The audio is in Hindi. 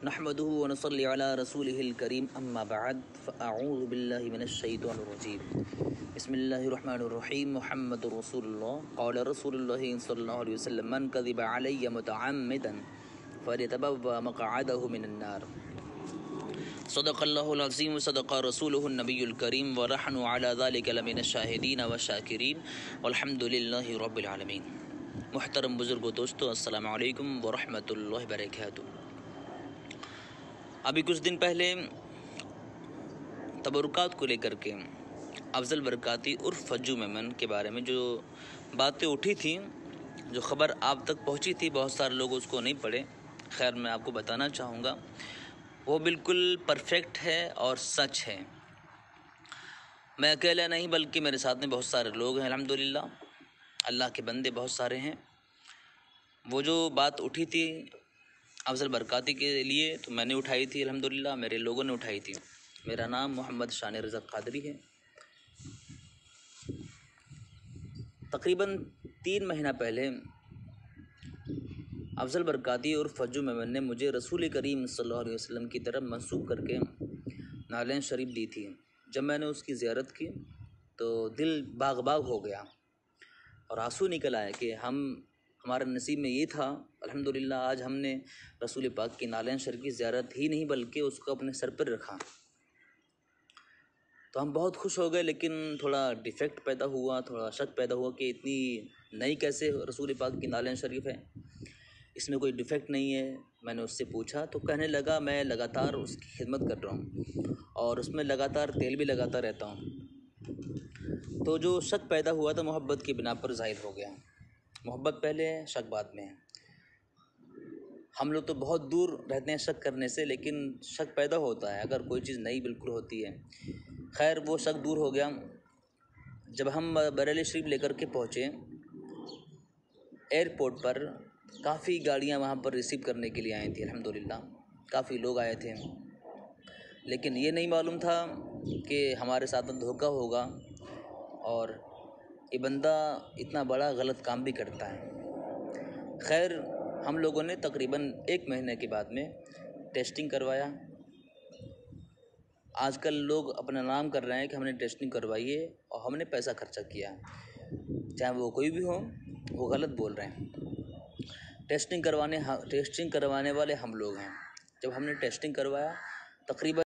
नहमदुहु व नसल्ली अला रसूलिहिल करीम अम्मा बअद फ़अऊज़ु बिल्लाहि मिनश शैतानिर रजीम बिस्मिल्लाहिर रहमानिर रहीम मुहम्मदुर रसूलुल्लाह क़ाला रसूलुल्लाहि सल्लल्लाहु अलैहि वसल्लम मन कज़िबा अलैया मुतअम्मिदन फ़लियतबव्वा मक़अदहु मिनन नार सदक़ल्लाहुल अज़ीम व सदक़ रसूलुहुन नबियुल करीम व नहनु अला ज़ालिका लमिनश शाहिदीन व शाकिरीन वल्हम्दुलिल्लाहि रब्बिल आलमीन। मुहतरम बुज़ुर्गो दोस्तों, अस्सलामु अलैकुम व रहमतुल्लाहि व बरकातुहू। अभी कुछ दिन पहले तबरुकात को लेकर के अफजल बरकाती उर्फ फज्जू मेमन के बारे में जो बातें उठी थी, जो ख़बर आप तक पहुंची थी, बहुत सारे लोग उसको नहीं पढ़े। खैर, मैं आपको बताना चाहूँगा वो बिल्कुल परफेक्ट है और सच है। मैं अकेला नहीं बल्कि मेरे साथ में बहुत सारे लोग हैं। अल्हम्दुलिल्लाह, अल्लाह के बंदे बहुत सारे हैं। वो जो बात उठी थी अफजल बरकाती के लिए तो मैंने उठाई थी, अल्हम्दुलिल्लाह मेरे लोगों ने उठाई थी। मेरा नाम मोहम्मद शान रज़ा कादरी है। तकरीबन 3 महीना पहले अफजल बरकाती और फज्जू मेमन ने मुझे रसूल करीम सल्लल्लाहु अलैहि वसल्लम की तरफ मंसूब करके नालें शरीफ दी थी। जब मैंने उसकी ज़ियारत की तो दिल बाग बाग हो गया और आंसू निकल आए कि हमारे नसीब में ये था। अल्हम्दुलिल्लाह आज हमने रसूल पाक की नालें शरीफ की ज़ियारत ही नहीं बल्कि उसको अपने सर पर रखा। तो हम बहुत खुश हो गए, लेकिन थोड़ा डिफेक्ट पैदा हुआ, थोड़ा शक पैदा हुआ कि इतनी नई कैसे रसूल पाक की नालें शरीफ है, इसमें कोई डिफेक्ट नहीं है। मैंने उससे पूछा तो कहने लगा मैं लगातार उसकी खिदमत कर रहा हूँ और उसमें लगातार तेल भी लगाता रहता हूँ। तो जो शक पैदा हुआ था मोहब्बत की बिना पर ज़ाहिर हो गया। मोहब्बत पहले है, शक बाद में है। हम लोग तो बहुत दूर रहते हैं शक करने से, लेकिन शक पैदा होता है अगर कोई चीज़ नई बिल्कुल होती है। खैर, वो शक दूर हो गया जब हम बरेली शरीफ लेकर के पहुँचे। एयरपोर्ट पर काफ़ी गाड़ियाँ वहाँ पर रिसीव करने के लिए आई थी। अल्हम्दुलिल्लाह काफ़ी लोग आए थे, लेकिन ये नहीं मालूम था कि हमारे साथ धोखा होगा और ये बंदा इतना बड़ा गलत काम भी करता है। खैर, हम लोगों ने तकरीबन 1 महीने के बाद में टेस्टिंग करवाया। आजकल लोग अपना नाम कर रहे हैं कि हमने टेस्टिंग करवाई है और हमने पैसा खर्चा किया। चाहे वो कोई भी हो, वो गलत बोल रहे हैं। टेस्टिंग करवाने वाले हम लोग हैं। जब हमने टेस्टिंग करवाया तकरीबन